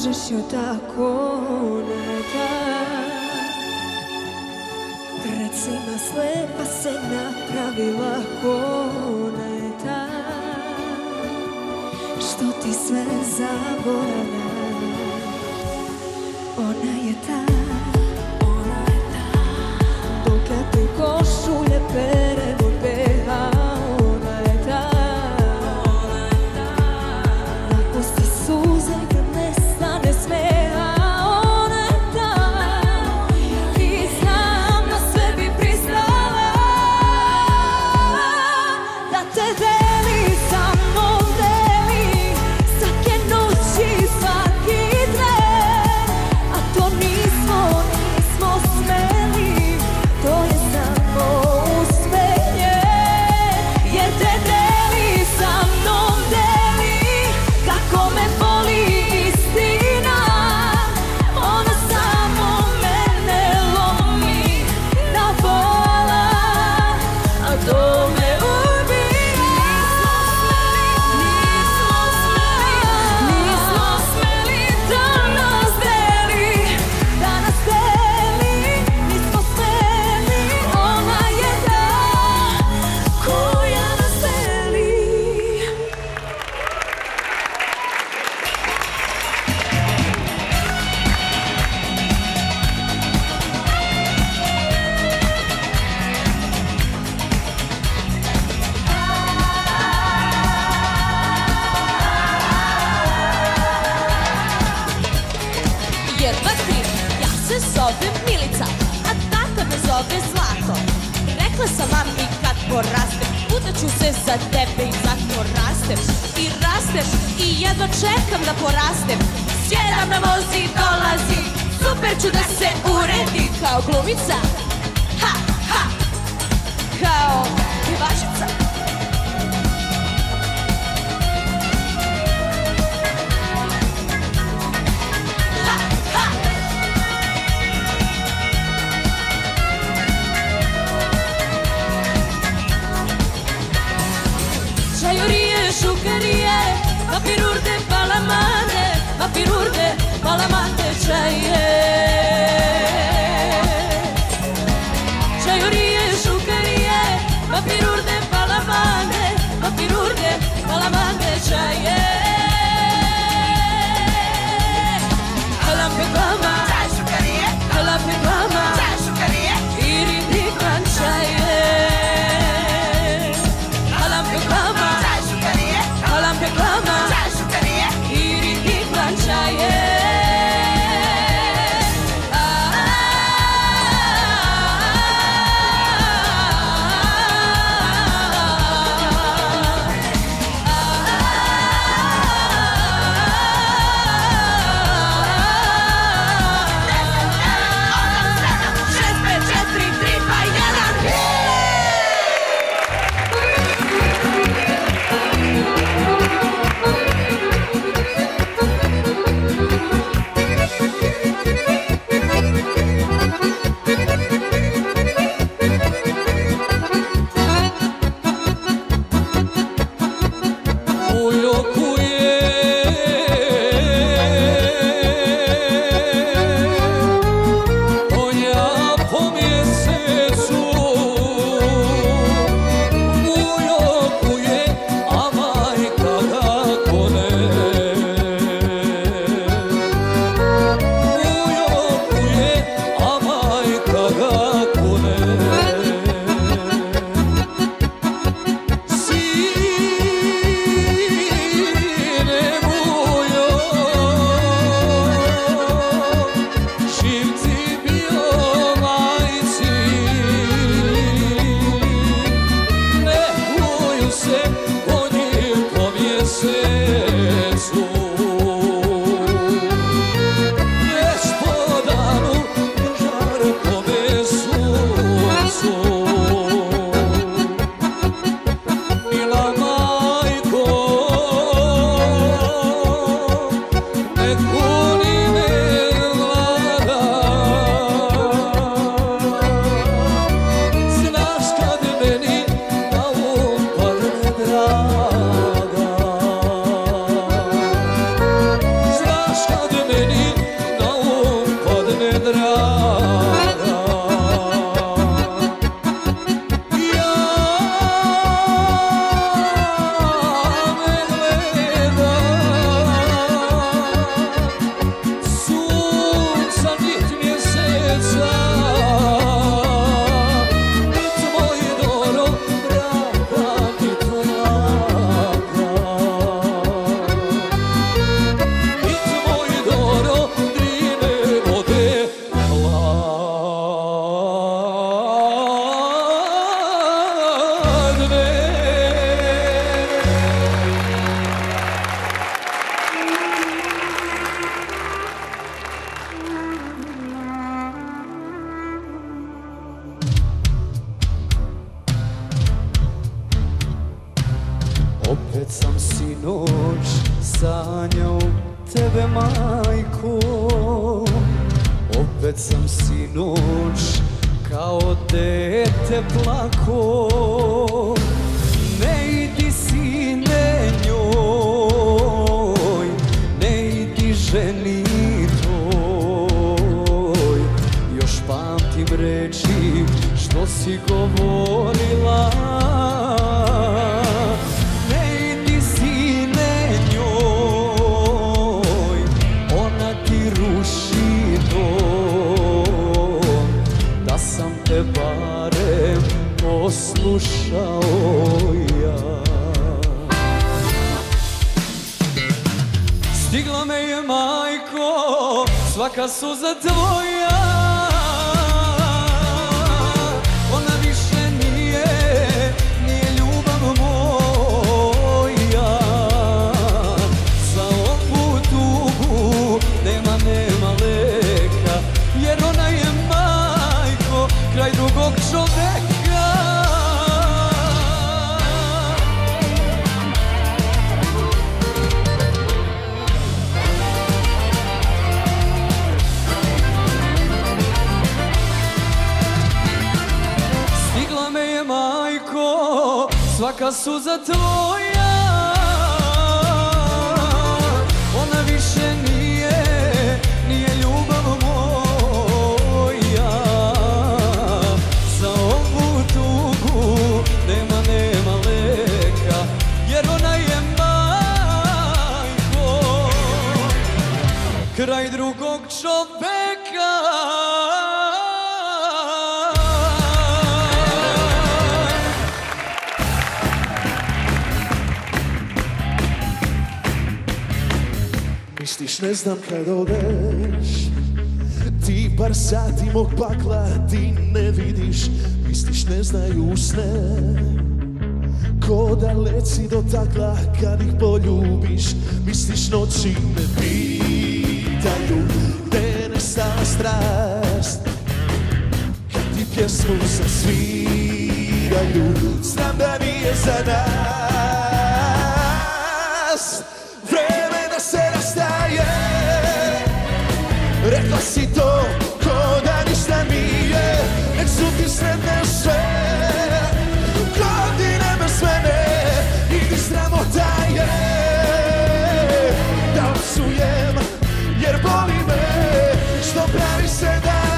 možeš joj tako ne dati. Recima slepa se napravila koneta, što ti sve zaboravlja. Ona je ta, dok kad ti košulje pere od beha. Ona je ta, napusti suze kad nestane smeha. Ona je ta, i znam na sve bi pristala da te deli sa mnom, deli svake noći, svaki tren. A to nismo smeli, to je samo uspenje. Jer te deli sa mnom, deli kako me boli istina. Ona samo mene lomi na pola, a to me ubija. Nismo smeli da nas deli, nismo smeli. Ona je ta koja nas deli. Jedna tri, ja se zovem Milica, a tata me zove Zlato. Rekla sam mami kad porastem, udaću se za tebe i zato rastem. I rastem i jedva čekam da porastem. Sjedam na voz i dolazi, super ću da se uredi kao glumica. Ha, ha, kao pjevačica. Ha, ha. Čajorije, šukerije, papirurde, palamane, papirurde, palamante, čaje. Čajorije, šukerije, papirurde, palamane, papirurde, palamante, čaje. Halam pe glama, halam pe glama, iri dikman čaje. Halam pe glama, iri dikman čaje. Opet sam sinoć sanjao tebe, majko. Opet sam sinoć kao dete plako. Ne idi sine njoj, ne idi ženi toj. Još pamtim reči što si govorila. Barem poslušao ja. Stigla me je, majko, svaka suza tvoja. Ona više nije ljubav moja. Za ovu tugu nema leka, jer ona je kraj drugog čoveka. Stigla me je, majko, svaka suza tvoja. Ona više nije ljubav moja. Nema leka, jer ona je, majko, kraj drugog čoveka. Misliš ne znam kad odeš, ti par sati mog pakla ti ne vidiš. Misliš ne znaju sne, ko da leci dotakla kad ih poljubiš. Misliš noći ne pitaju gde je nestala strast, kad ti pjesmu zasviraju. Znam da nije za nas vreme da se rastaje. Rekla si to ko da ništa nije, nek su ti sretne sve godine bez mene. Idi sramota je da opsujem, jer boli me što pravi se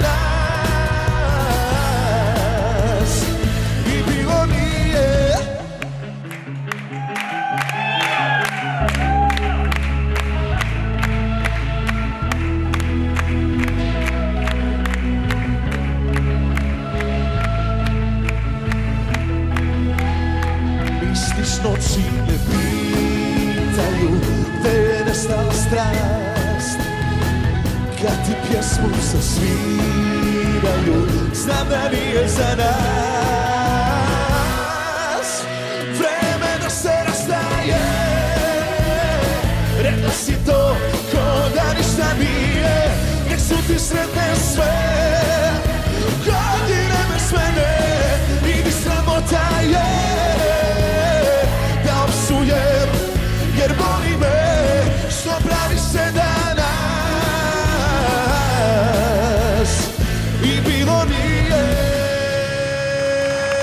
danas i bilo nije. Noći ne pitaju gde je nestala strast, kad ti pjesmu zasviraju. Znam da nije za nas vreme da se rastaje. Rekla si to ko da ništa nije, nek su ti sretne sve godine bez mene. Idi sramota je jer boli me što pravi se danas i bilo nije.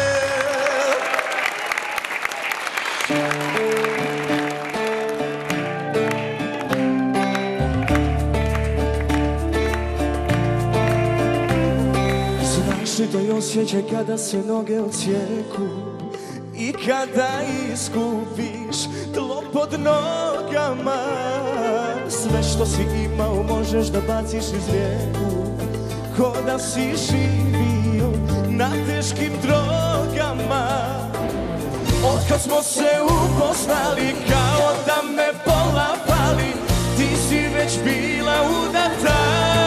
Znaš li to je osjećaj kada se noge odsjeku i kada iskupiš tlo pod nogama? Sve što si imao možeš da baciš iz rijeku, ko da si živio na teškim drogama. Otkad smo se upoznali, kao da me pola pali, ti si već bila udata.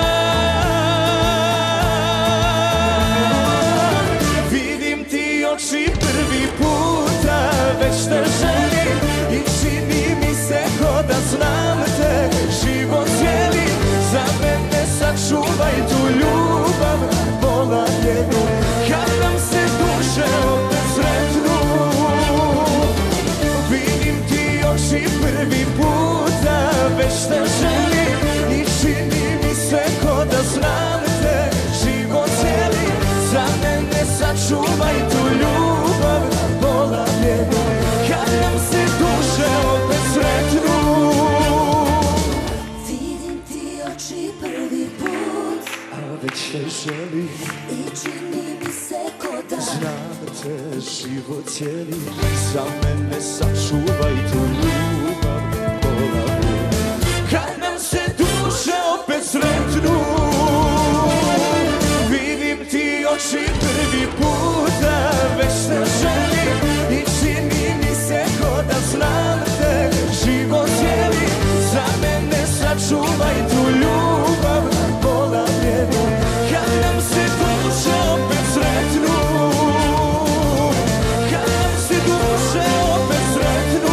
Vidim ti oči prvi puta, već te želim i čini mi se ko da znam te. Život cijeli za mene sačuvaj tu ljubav, vola jednu, kad nam se duše opet sretnu. Vidim ti oči prvi puta, već te želim i čini mi se ko da znam te. Život cijeli za mene sačuvaj tu ljubav, vola jednu, kad nam se duše opet sretnu. Vidim ti oči prvi put, A već te želim i čini mi se ko da znam te. Život cijeli za mene sačuvaj tu ljubav, vola jednu, kad nam se duše opet sretnu. Vidim ti oči prvi puta, već te želim i čini mi se ko da znam te. Život cijeli za mene sačuvaj tu ljubav, vola jednu, kad nam se duše opet sretnu. Kad nam se duše opet sretnu.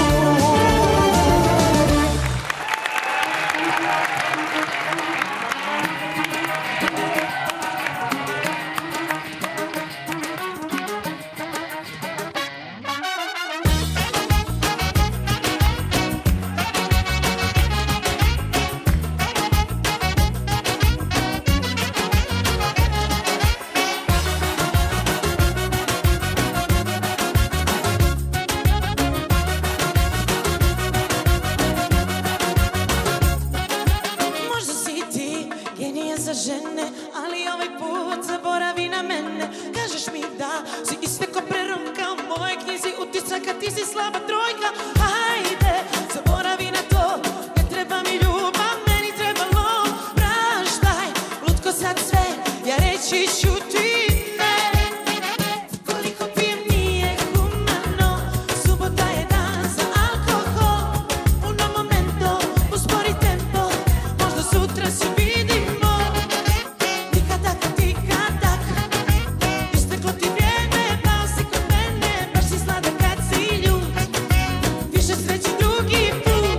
Možda si ti genije za žene, ali ovaj put zaboravi na mene. Kažeš mi da si iste ko preromka u mojoj knjizi utisaka, ti si slaba trojka. Hajde, zaboravi na to, ne treba mi ljubav, meni trebalo praštaj. Lutko sad sve, ja reći ću ti ne. Koliko pijem nije humano, subota je dan za alkohol. Uno momento, uspori tempo, možda sutra se vidimo. Tikatak, tikatak, isteklo ti vrijeme, pao si kod mene, baš si sladak kad si ljud. Više sreće drugi put.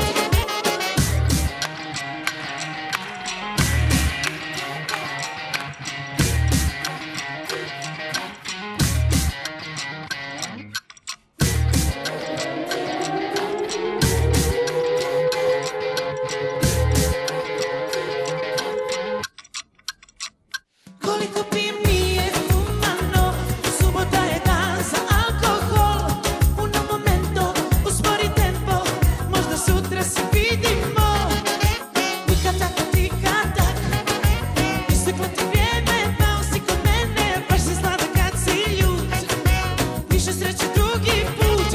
Koliko pijem nije humano, subota je dan za alkohol. Uno momento, uspori tempo, možda sutra se vidimo. Tikatak, tikatak, isteklo ti vrijeme, pao si kod mene, baš si sladak kad si ljud. Više sreće drugi put.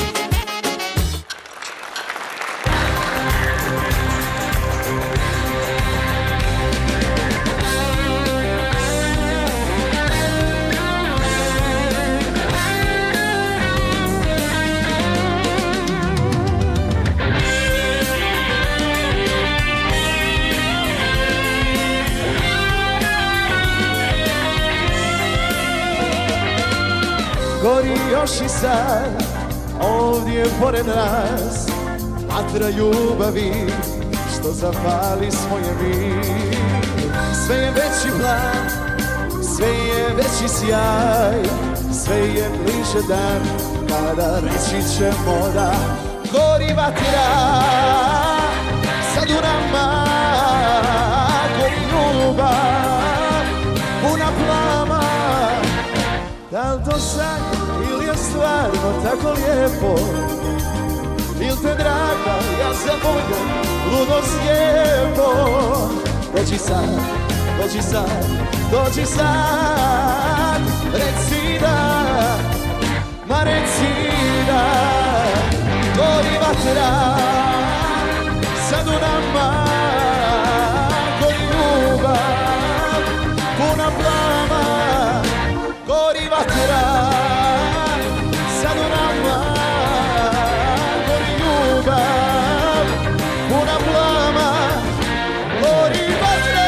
Gori još i sad, ovdje pored nas, vatra ljubavi što zapali svoje mi. Sve je veći plan, sve je veći sjaj, sve je bliže dan kada reći ćemo da gori vatra. Sad u nama gori ljubav, puna plama. Da li to san ili je stvarno tako lijepo? Il te draga, ja za volju ludo slijepo. Dođi sad, dođi sad, dođi sad. reci da, ma reci da, gori vatra, sad u nama, gori ljubav, puna plama, gori vatra, sad u nama, gori ljubav, puna plama, gori vatra.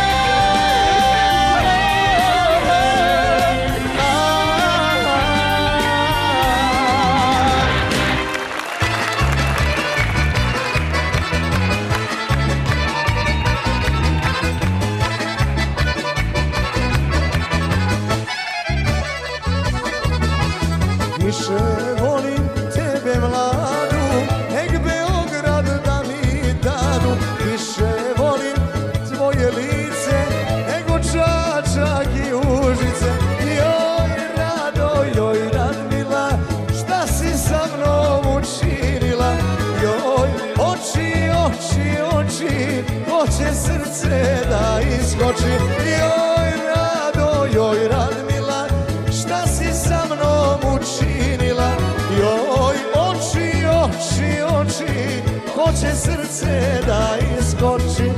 Više volim tebe mladu, nek Beograd da mi dadu. Više volim tvoje lice, nego Čačak i Užice. Joj Rado, joj Radmila, šta si sa mnom učinila? Joj, oči, oči, oči, hoće srce da iskoči. Joj Rado, joj Radmila, šta si sa mnom učinila? Joj, oči, oči, oči, hoće srce da iskoči.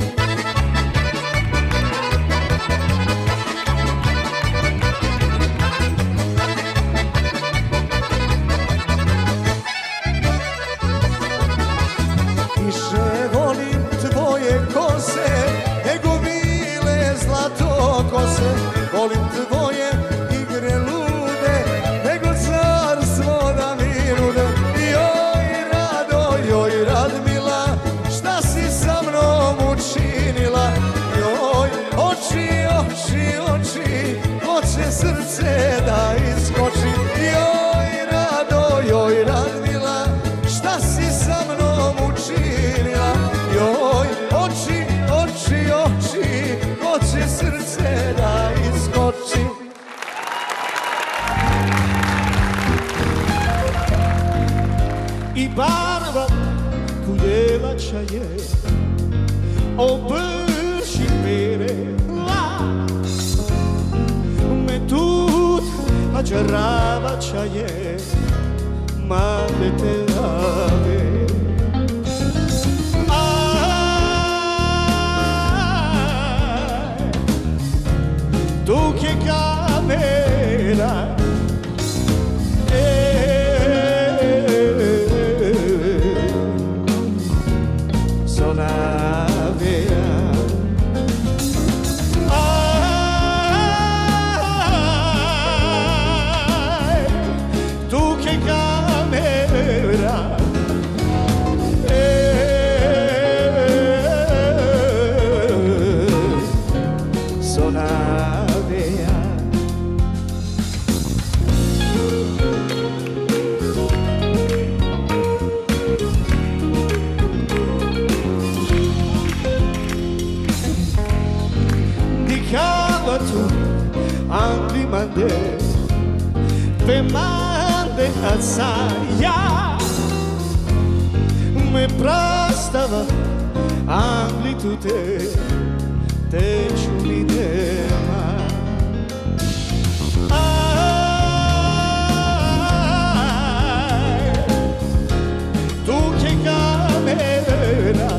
Više volim tvoje kose, nego bile zlatokose. Volim tvoje igre lude, nego carstvo da mi nude. Joj Rado, joj Radmila, šta si sa mnom učinila? Joj, oči, oči, oči, hoće srce da iskoči. Joj Rado, joj Radmila, šta si sa mnom učinila? Joj, oči, oči, oči, hoće srce da iskoči. I barva kuljevača je obrši mere la. Metut ađaravača je male te lave. Dok je kamera sonavea. Dok je kamera sonavea. Angli mande, te mande a saja. Me prastava Angli tu te čuli nema. Tu che camera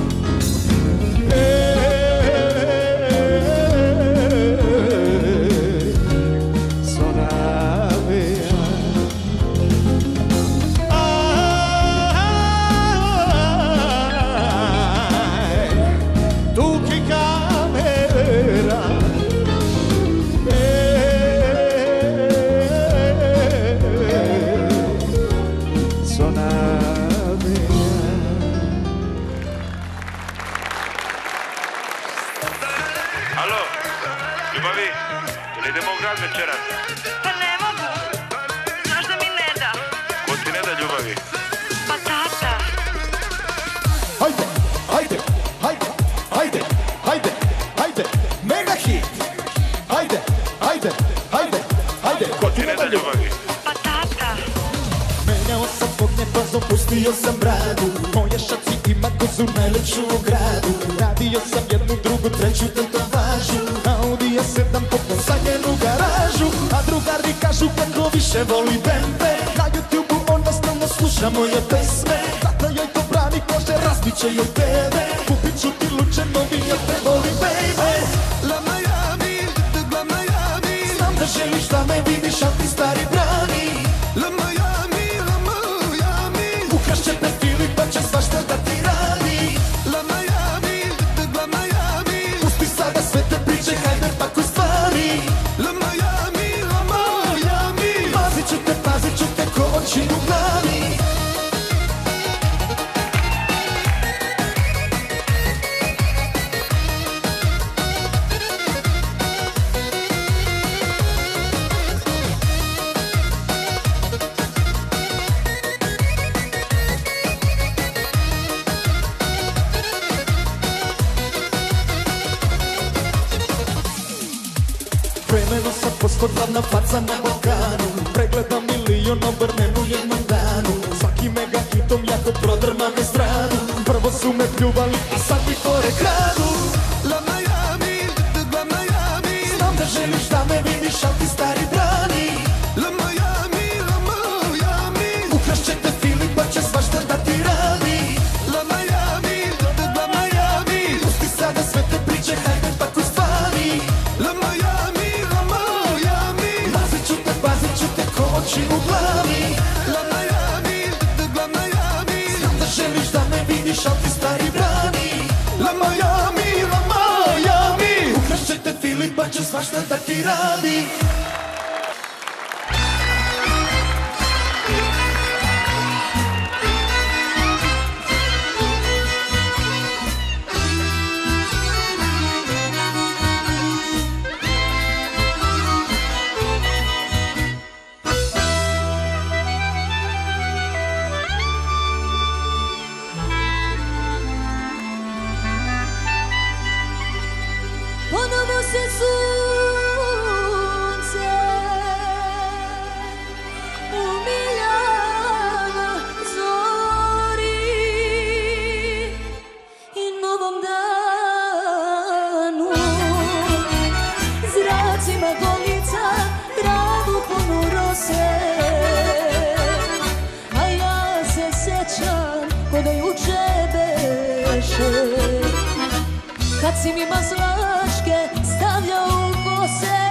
večeras? Pa ne mogu. Znaš da mi ne da. Ko ti ne da ljubavi? Pa tata. Hajde, hajde, hajde, hajde, hajde, hajde, mega hit. Hajde, hajde, hajde, hajde. Ko ti ne da ljubavi? Pa tata. Menjao sam zbog nepazom, pustio sam bradu. Moje šaci ima kozu najlepšu u gradu. Radio sam jednu, drugu, treću tetovažu. Audi A7 popao za njenu garažu. noću, a drugari kažu kako više voli bembe. Na YouTube-u ona stalno sluša moje pesme, tata joj to brani, kože razbit će joj tebe. Kupit ću ti luče novi jer te voli baby. La Miami, la Miami, znam da želiš da me vidiš, al ti stari brani. La Miami, la Miami, ukrašće te Filip pa će svašta da ti radi. La Miami, la Miami, pusti sada sve te priče, hajde pakuj stvari. La Miami, la Miami, pazit ću te ko oči u glavi. Vremeno sam poskodlana faca na Balkanu, pregledam milion obrnenu jednom danu. Svaki mega hitom jako prodrmam estradu, prvo su me pljuvali, a sad mi fore kradu. La Miami, la Miami, znam da želiš da me vidiš, al ti stari brani. La Miami, la Miami, ukrašće te Filip pa će svašta da ti radi. La Miami, la Miami, pusti sada sve te priče, hajde pakuj stvari. La Miami, pazit ću te ko oči u glavi. La Miami, la Miami, znam da želiš da me vidiš, al ti stari brani. La Miami, ukrašće te Filip pa će svašta da ti radi. Ponovno se sunce umilja zori i novom danu. Zracima golica travu punu rose, a ja se sjećam ko da juče beše, kad si mi maslačke stavljao u kose.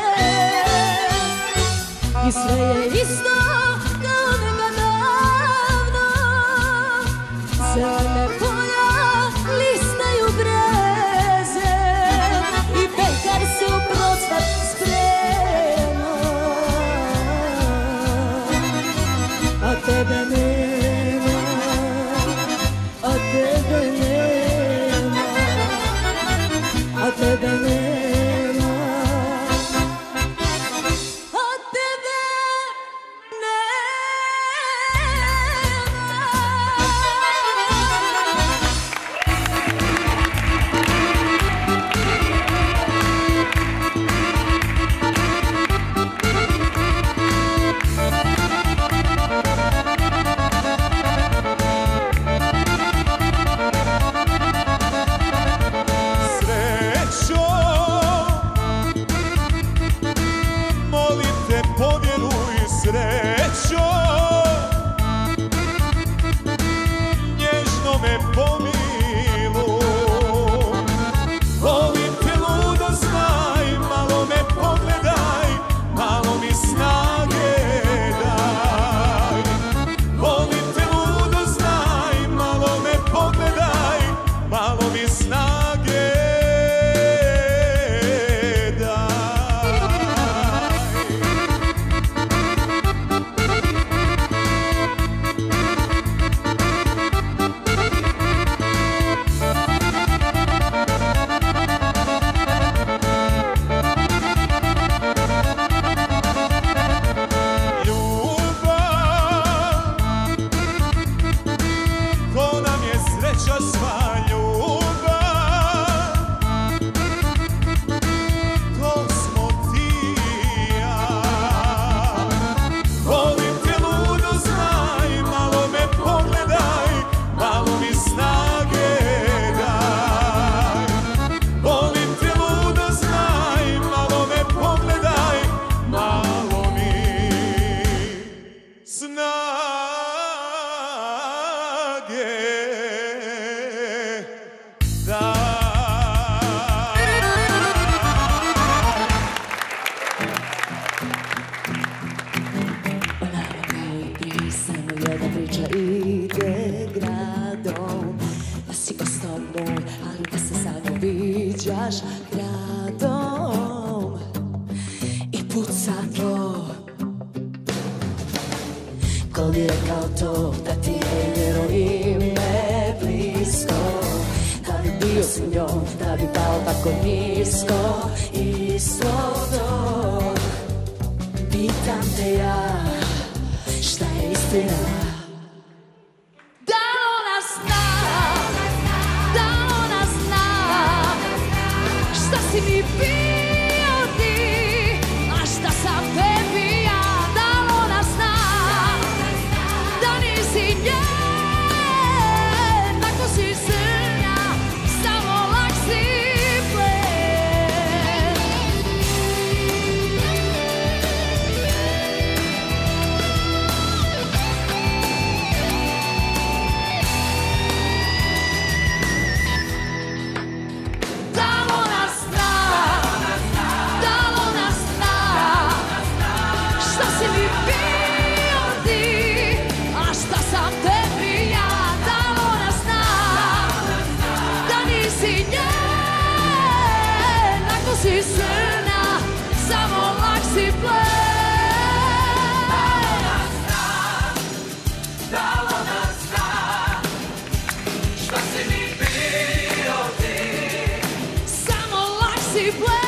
I sve je isto kao nekad davno, zelene polja listaju breze i pekar se u procvat sprema, a tebe nema, a tebe nema, a tebe nema, a tebe nema. puca tlo. Ko mi rekao to da ti je njeno ime blisko, da bi bio s njom, da bi pao tako nisko. Isto to, pitam te ja, šta je istina? Da ona zna, da ona zna, šta si mi bio ti, a šta sam tebi ja. Da ona zna, da nisi njen, ako si srnja, samo lak si plen. Da ona zna, da ona zna, šta si mi bio ti, a šta sam tebi ja. Da ona zna, da nisi njen, ako si srna, samo lak si plen. Da ona zna, šta si mi bio ti, samo lak si plen.